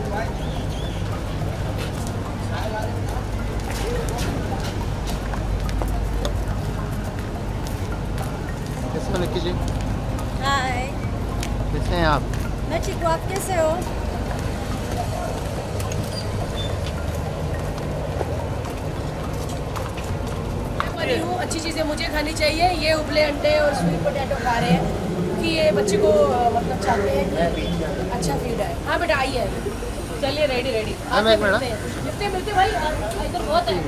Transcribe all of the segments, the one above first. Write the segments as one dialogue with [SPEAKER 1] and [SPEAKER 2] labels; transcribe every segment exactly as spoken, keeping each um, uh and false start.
[SPEAKER 1] कैसे हो निक्की जी?
[SPEAKER 2] हाय।
[SPEAKER 1] कैसे हैं आप?
[SPEAKER 2] मैं ठीक हूँ, आप कैसे हो?
[SPEAKER 3] हूँ अच्छी चीज़ें मुझे खानी चाहिए। ये उबले अंडे और स्वीट पोटैटो खा रहे हैं कि ये बच्चे को मतलब चाहते हैं कि अच्छा फीड है। हाँ बेटा आइए, चलिए रेडी रेडी
[SPEAKER 1] मिलते
[SPEAKER 3] मिलते मिलते भाई, इधर बहुत है।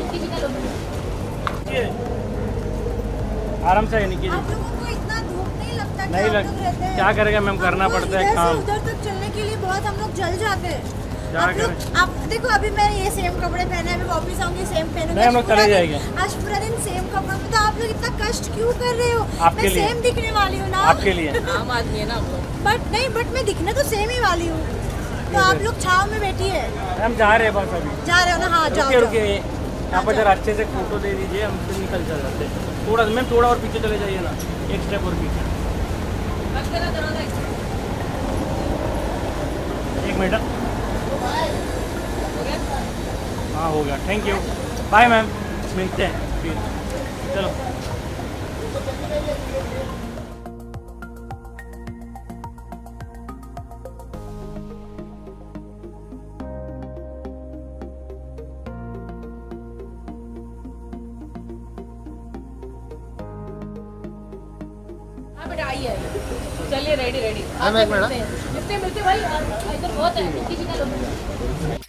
[SPEAKER 4] आराम से निकी जी।
[SPEAKER 2] आप लोगों को इतना धूप नहीं लगता?
[SPEAKER 4] नहीं लग, क्या करेगा मैम, करना पड़ता है काम।
[SPEAKER 2] उधर तक चलने के लिए बहुत हम लोग जल जाते हैं।
[SPEAKER 4] क्या
[SPEAKER 2] आप लोग आप देखो, अभी मैंने ये सेम कपड़े पहने, अभी वापस आऊंगी सेम पहनूंगी।
[SPEAKER 4] हम लोग चले जाएंगे।
[SPEAKER 2] आज पूरा दिन सेम कपड़ों में, तो आप लोग इतना कष्ट क्यों कर रहे हो?
[SPEAKER 4] आपके
[SPEAKER 2] मैं
[SPEAKER 4] लिए।
[SPEAKER 2] सेम दिखने वाली हूँ ना
[SPEAKER 4] आपके लिए।
[SPEAKER 3] आम आदमी है ना हम लोग।
[SPEAKER 2] बट नहीं, बट मैं दिखने तो सेम ही वाली हूँ। तो आप लोग छाव में बैठी है।
[SPEAKER 4] हम जा रहे हैं बस अभी।
[SPEAKER 2] जा रहे हो ना? हाँ जाओ।
[SPEAKER 4] रुकिए रुकिए, यहाँ पर जरा अच्छे से फोटो दे दीजिए, हम फिर निकल चल जाते हैं। थोड़ा मैम थोड़ा और पीछे चले जाइए ना, एक स्टेप और पीछे। एक मिनट। हाँ हो गया, थैंक यू, बाय मैम, मिलते हैं फिर। चलो
[SPEAKER 3] हाँ बेटा आइए, चलिए रेडी रेडी
[SPEAKER 1] मिलते
[SPEAKER 3] मिलते मिलते भाई, इधर बहुत है।